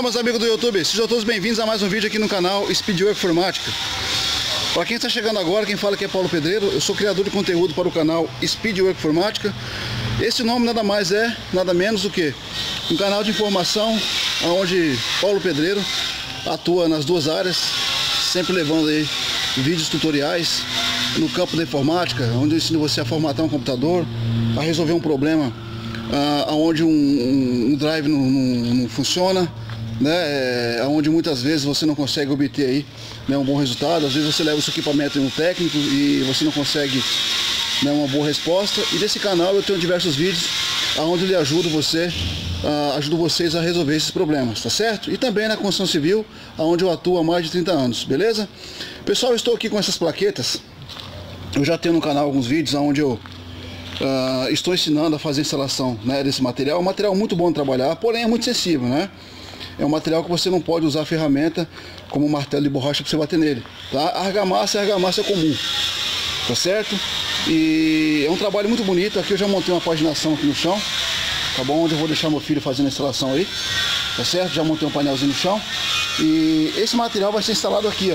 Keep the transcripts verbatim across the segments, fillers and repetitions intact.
meus amigos do YouTube, sejam todos bem-vindos a mais um vídeo aqui no canal Speedway Informática. Para quem está chegando agora, quem fala que é Paulo Pedreiro, eu sou criador de conteúdo para o canal Speedway Informática. Esse nome nada mais é, nada menos do que um canal de informação onde Paulo Pedreiro atua nas duas áreas, sempre levando aí vídeos tutoriais no campo da informática, onde eu ensino você a formatar um computador, a resolver um problema Uh, onde um, um, um drive não, não, não funciona, né? É, onde muitas vezes você não consegue obter aí, né, um bom resultado. Às vezes você leva o seu equipamento em um técnico e você não consegue, né, uma boa resposta. E nesse canal eu tenho diversos vídeos onde eu lhe ajudo você, uh, ajudo vocês a resolver esses problemas, tá certo? E também na construção civil, onde eu atuo há mais de trinta anos, beleza? Pessoal, eu estou aqui com essas plaquetas. Eu já tenho no canal alguns vídeos onde eu Uh, estou ensinando a fazer a instalação, né, desse material. É um material muito bom de trabalhar, porém é muito sensível, né? É um material que você não pode usar a ferramenta como um martelo de borracha para você bater nele, tá? A argamassa é argamassa comum, tá certo? E é um trabalho muito bonito. Aqui eu já montei uma paginação aqui no chão, tá bom? Onde eu vou deixar meu filho fazendo a instalação aí, tá certo? Já montei um painelzinho no chão. E esse material vai ser instalado aqui,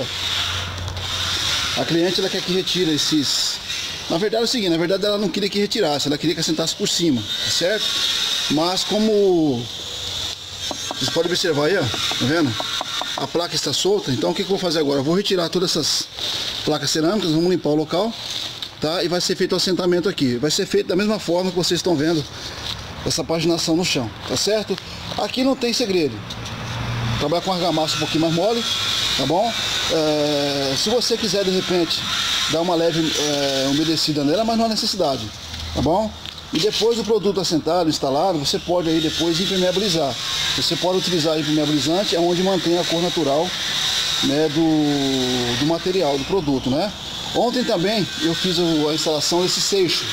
ó. A cliente ela quer que retire esses... Na verdade é o seguinte, na verdade ela não queria que retirasse, ela queria que assentasse por cima, tá certo? Mas como vocês podem observar aí, ó, tá vendo? A placa está solta, então o que, que eu vou fazer agora? Eu vou retirar todas essas placas cerâmicas, vamos limpar o local, tá? E vai ser feito o assentamento aqui. Vai ser feito da mesma forma que vocês estão vendo essa paginação no chão, tá certo? Aqui não tem segredo. Trabalhar com argamassa um pouquinho mais mole, tá bom? É, se você quiser de repente dar uma leve é, umedecida nela, mas não há necessidade, tá bom? E depois do produto assentado, instalado, você pode aí depois impermeabilizar. Você pode utilizar impermeabilizante, é onde mantém a cor natural, né, do, do material, do produto, né? Ontem também eu fiz a instalação desse seixo,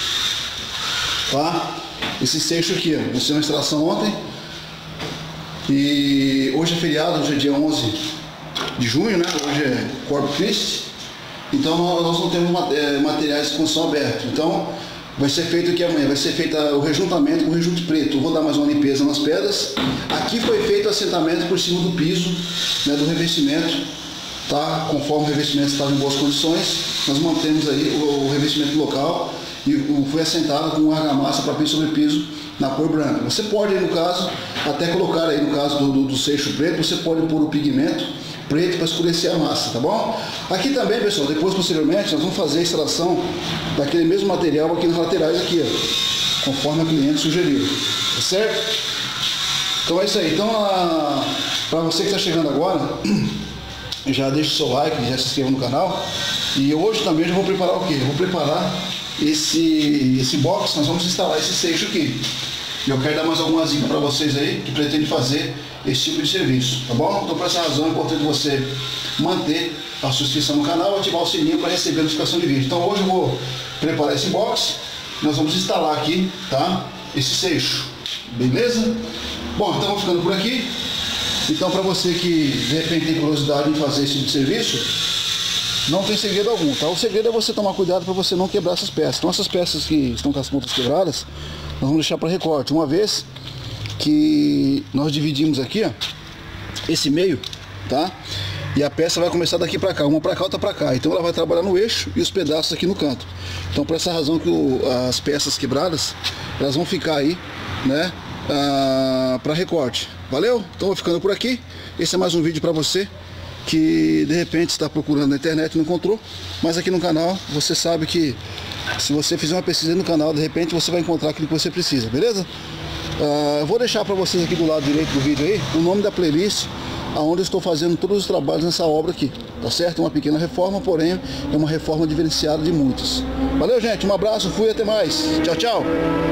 tá? Esse seixo aqui, ó, eu fiz uma instalação ontem. E hoje é feriado, hoje é dia onze de junho, né? Hoje é Corpus Christi. Então nós não temos materiais de construção aberto. Então vai ser feito aqui amanhã, vai ser feito o rejuntamento com rejunte preto. Eu vou dar mais uma limpeza nas pedras. Aqui foi feito o assentamento por cima do piso, né, do revestimento, tá? Conforme o revestimento estava em boas condições, nós mantemos aí o, o revestimento local e o, foi assentado com argamassa para piso sobre piso na cor branca. Você pode aí, no caso, até colocar aí no caso do, do, do seixo preto, você pode pôr o pigmento preto para escurecer a massa, tá bom? Aqui também, pessoal, depois posteriormente nós vamos fazer a instalação daquele mesmo material aqui nas laterais aqui, ó, conforme a cliente sugeriu, tá certo? Então é isso aí. Então, para você que está chegando agora, já deixa o seu like, já se inscreva no canal. E hoje também já vou preparar o quê? Eu vou preparar esse, esse box, nós vamos instalar esse seixo aqui. E eu quero dar mais algumas dicas para vocês aí que pretendem fazer esse tipo de serviço, tá bom? Então por essa razão é importante você manter a sua inscrição no canal e ativar o sininho para receber a notificação de vídeo. Então hoje eu vou preparar esse box, nós vamos instalar aqui, tá? Esse seixo, beleza? Bom, então vou ficando por aqui. Então para você que de repente tem curiosidade em fazer esse tipo de serviço, não tem segredo algum, tá? O segredo é você tomar cuidado para você não quebrar essas peças. Então essas peças que estão com as pontas quebradas, nós vamos deixar para recorte. Uma vez que nós dividimos aqui, ó, esse meio, tá? E a peça vai começar daqui para cá, uma para cá, outra para cá. Então ela vai trabalhar no eixo e os pedaços aqui no canto. Então por essa razão que o, as peças quebradas, elas vão ficar aí, né, ah, para recorte. Valeu? Então vou ficando por aqui. Esse é mais um vídeo para você que de repente está procurando na internet e não encontrou, mas aqui no canal você sabe que se você fizer uma pesquisa no canal, de repente você vai encontrar aquilo que você precisa, beleza? Uh, eu vou deixar para vocês aqui do lado direito do vídeo aí o nome da playlist aonde eu estou fazendo todos os trabalhos nessa obra aqui, tá certo? É uma pequena reforma, porém é uma reforma diferenciada de muitos. Valeu, gente, um abraço, fui, até mais, tchau, tchau.